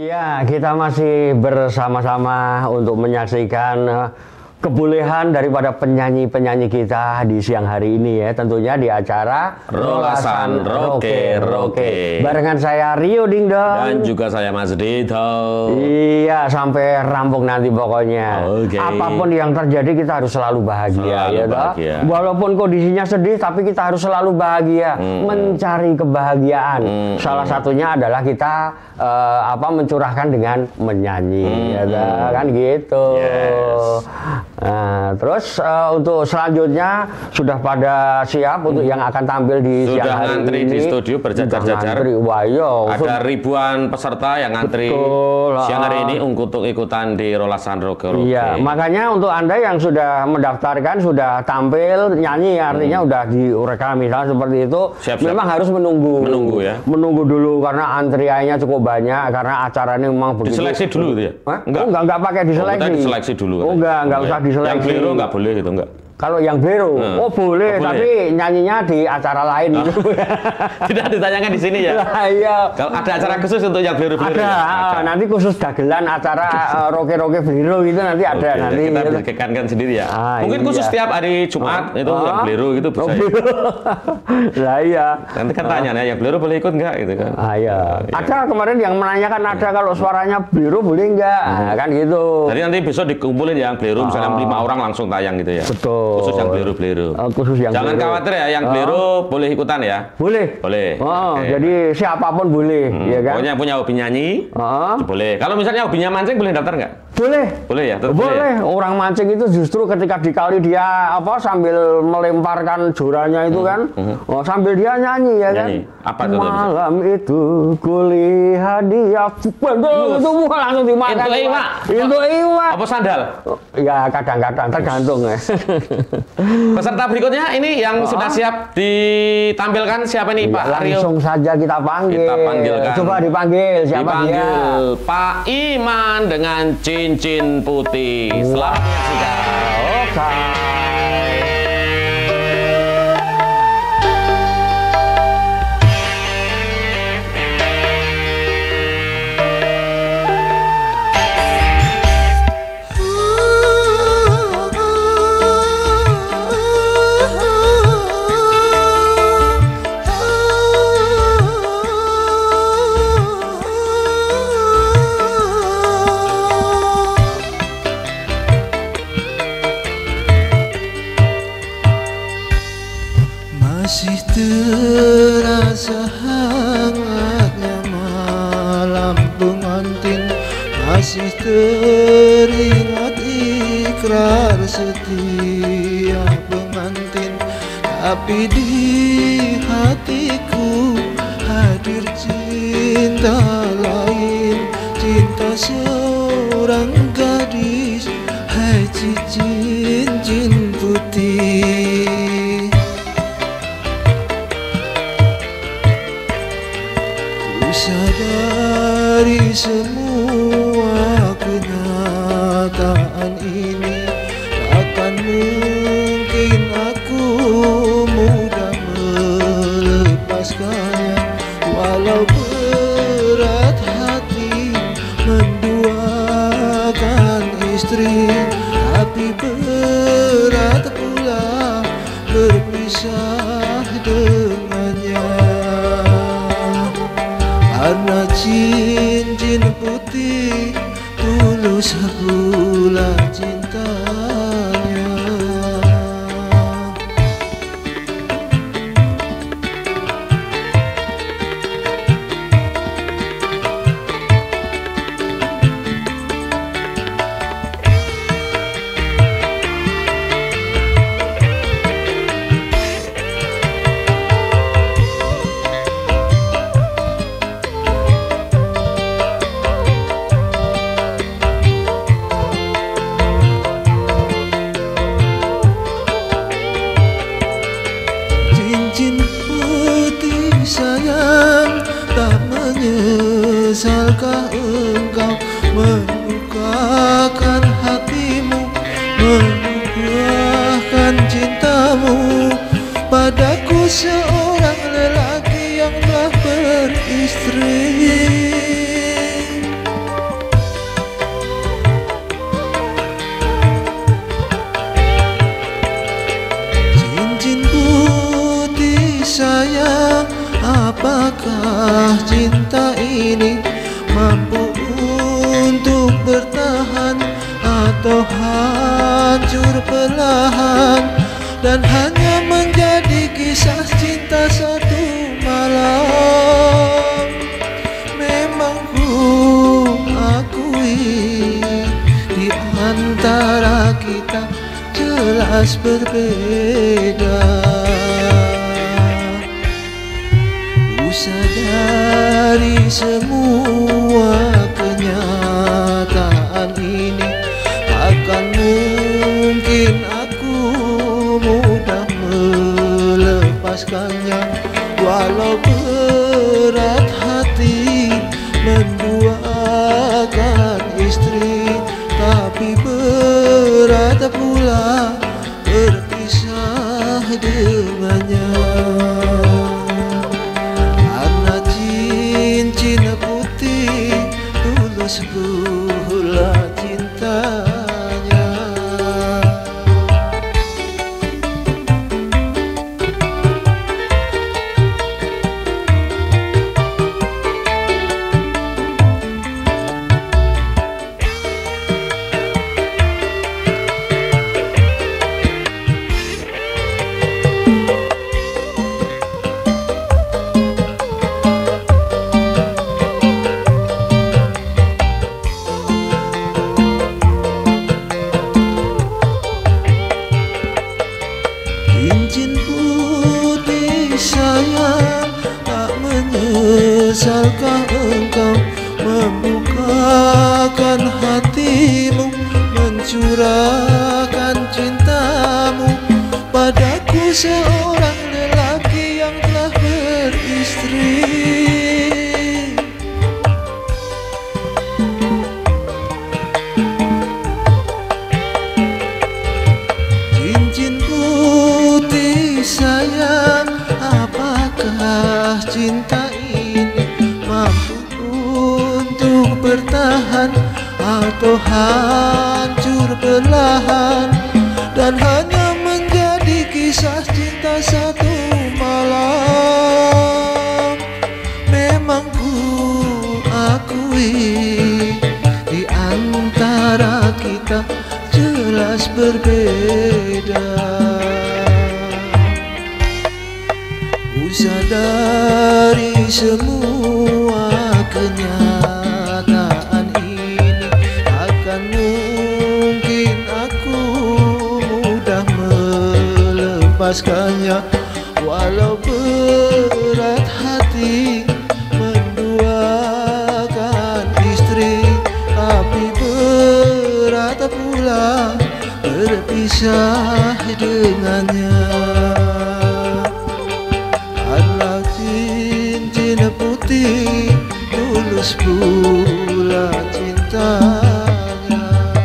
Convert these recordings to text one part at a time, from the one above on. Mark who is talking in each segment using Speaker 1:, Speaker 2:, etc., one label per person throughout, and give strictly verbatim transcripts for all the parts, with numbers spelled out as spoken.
Speaker 1: Iya, kita masih bersama-sama untuk menyaksikan uh, kebolehan daripada penyanyi-penyanyi kita di siang hari ini ya, tentunya di acara
Speaker 2: Rolasan Roke Roke.
Speaker 1: Barengan saya Rio Dingdong
Speaker 2: dan juga saya Mas Dito.
Speaker 1: Iya, sampai rampung nanti pokoknya.
Speaker 2: Oke.
Speaker 1: Apapun yang terjadi kita harus selalu bahagia,
Speaker 2: Selalu
Speaker 1: ya toh?
Speaker 2: bahagia.
Speaker 1: Walaupun kondisinya sedih, tapi kita harus selalu bahagia,
Speaker 2: Hmm.
Speaker 1: mencari kebahagiaan.
Speaker 2: Hmm.
Speaker 1: Salah satunya adalah kita eh, apa mencurahkan dengan menyanyi,
Speaker 2: Hmm.
Speaker 1: ya toh? Kan gitu.
Speaker 2: Yes.
Speaker 1: Nah, terus uh, untuk selanjutnya sudah pada siap untuk yang akan tampil di
Speaker 2: Sudah
Speaker 1: siang hari
Speaker 2: ngantri
Speaker 1: ini.
Speaker 2: di studio berjajar-jajar.
Speaker 1: Wah, iya.
Speaker 2: Ada ribuan peserta yang ngantri
Speaker 1: Betul,
Speaker 2: siang hari
Speaker 1: uh,
Speaker 2: ini untuk ikutan di Rolasan Roke Roke.
Speaker 1: Iya, makanya untuk Anda yang sudah mendaftarkan, sudah tampil, nyanyi, artinya
Speaker 2: Hmm.
Speaker 1: udah direkam misalnya seperti itu,
Speaker 2: Siap, siap.
Speaker 1: memang harus menunggu.
Speaker 2: Menunggu ya.
Speaker 1: Menunggu dulu karena antriannya cukup banyak, karena acaranya memang begitu.
Speaker 2: Diseleksi dulu gitu ya?
Speaker 1: Hah?
Speaker 2: Enggak.
Speaker 1: Oh, enggak, enggak pakai
Speaker 2: Oh,
Speaker 1: diseleksi.
Speaker 2: kita diseleksi dulu.
Speaker 1: Oh, enggak, enggak usah diseleksi.
Speaker 2: Yang keliru enggak boleh gitu, enggak?
Speaker 1: Kalau yang Blero,
Speaker 2: Hmm.
Speaker 1: oh boleh,
Speaker 2: Oh, boleh.
Speaker 1: tapi nyanyinya di acara lain gitu.
Speaker 2: Tidak ditanyakan di sini ya?
Speaker 1: Lah, iya.
Speaker 2: Kalau ada acara khusus untuk yang Blero-Blero
Speaker 1: Ada,
Speaker 2: ya?
Speaker 1: ah, nanti khusus dagelan acara uh, roke-roke Blero itu nanti ada
Speaker 2: Oke,
Speaker 1: nanti.
Speaker 2: kita
Speaker 1: gitu.
Speaker 2: bikinkan sendiri ya.
Speaker 1: Ah,
Speaker 2: Mungkin
Speaker 1: iya.
Speaker 2: khusus setiap hari Jumat itu
Speaker 1: Ah.
Speaker 2: yang Blero gitu bisa.
Speaker 1: Oh,
Speaker 2: ya.
Speaker 1: Blero. Lah iya.
Speaker 2: Nanti kan tanya ya, yang Blero boleh ikut nggak gitu kan?
Speaker 1: Ah, iya.
Speaker 2: Iya.
Speaker 1: Ada kemarin yang menanyakan ada kalau suaranya Blero boleh nggak? Ah, kan gitu.
Speaker 2: Jadi nanti besok dikumpulin yang Blero misalnya
Speaker 1: Ah.
Speaker 2: lima orang langsung tayang gitu ya.
Speaker 1: Betul.
Speaker 2: Khusus yang Blero-Blero.
Speaker 1: Eh, khusus yang
Speaker 2: Jangan
Speaker 1: Blero.
Speaker 2: khawatir ya, yang
Speaker 1: Ah.
Speaker 2: Blero boleh ikutan ya.
Speaker 1: Boleh.
Speaker 2: Boleh.
Speaker 1: Oh,
Speaker 2: Oke.
Speaker 1: jadi siapapun boleh,
Speaker 2: Hmm,
Speaker 1: ya kan?
Speaker 2: Pokoknya punya hobi nyanyi,
Speaker 1: Ah.
Speaker 2: boleh. Kalau misalnya hobinya mancing boleh daftar nggak?
Speaker 1: Boleh.
Speaker 2: Boleh ya, tetap
Speaker 1: Boleh.
Speaker 2: boleh ya?
Speaker 1: Orang mancing itu justru ketika dikali dia apa sambil melemparkan jorannya itu kan, oh, sambil dia nyanyi ya kan.
Speaker 2: Nyanyi. Apa tuh, Bang?
Speaker 1: Malam itu kulihat dia, bandel itu bukan langsung dimakan.
Speaker 2: Itu iwa.
Speaker 1: Itu iwa.
Speaker 2: Apa sandal?
Speaker 1: Ya kadang-kadang tergantung ya.
Speaker 2: Peserta berikutnya ini yang
Speaker 1: Oh.
Speaker 2: sudah siap ditampilkan siapa nih Pak
Speaker 1: Ya,
Speaker 2: Aryo?
Speaker 1: langsung saja kita panggil.
Speaker 2: Kita panggilkan.
Speaker 1: Coba dipanggil siapa
Speaker 2: Dipanggil
Speaker 1: dia?
Speaker 2: Pak Iman dengan cincin putih. Selamat menyaksikan.
Speaker 1: Oke.
Speaker 3: Masih terasa hangatnya malam pengantin, masih teringat ikrar setia pengantin. Tapi di hatiku hadir cinta lain, cinta seorang gadis, hai cincin putih. Ku sadari semua kenyataan ini, takkan mungkin aku mudah melepaskannya. Walau berat hati menduakan istri, tapi berat pula berpisah dengannya. Karena cincin putih tulus pula cintanya. Cincin putih sayang, tak menyesalkah engkau melukakan hatimu, melupakan cintamu padaku, seorang lelaki yang telah beristri. sayang, apakah cinta ini mampu untuk bertahan atau hancur perlahan, dan hanya menjadi kisah cinta satu malam. Memang ku akui di antara kita jelas berbeda. Ku sadari semua kenyataan ini, akan mungkin aku mudah melepaskannya. Walau berat hati menduakan istri, tapi berat pula berpisah dengannya. Karena cincin putih tulus pula cintanya. Cincin putih sayang, tak menyesalkah engkau membukakan hatimu, mencurahkan cintamu padaku, seorang lelaki yang telah beristri. Sayang, apakah cinta ini mampu untuk bertahan atau hancur perlahan, dan hanya menjadi kisah cinta satu malam. Memang ku akui di antara kita jelas berbeda. Ku sadari semua kenyataan ini, akan mungkin aku mudah melepaskannya. Walau berat hati menduakan istri, tapi berat pula berpisah dengannya. Karena cincin putih tulus pula cintanya.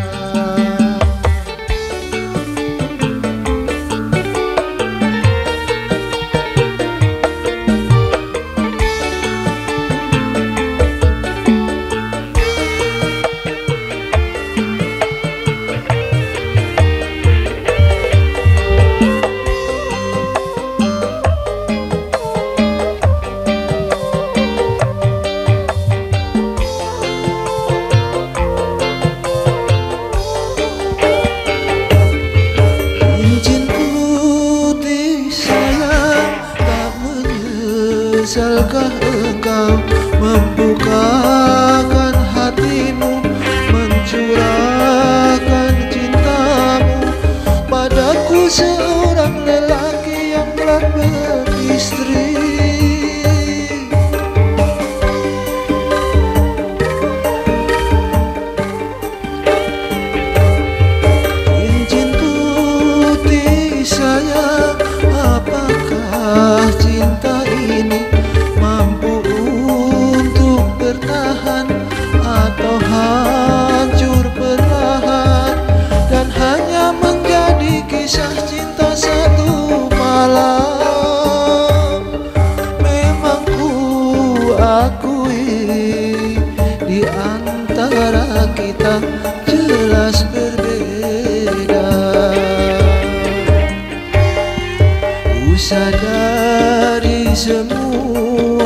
Speaker 3: Menyesal engkau membukakan hatimu, mencurahkan cintamu padaku, seorang lelaki yang telah beristri. Cincin putih sayang, apakah cinta ini mampu untuk bertahan atau hancur perlahan, dan hanya menjadi kisah cinta satu malam. Memang ku akui di antara kita jelas berbeda. Ku sadari semua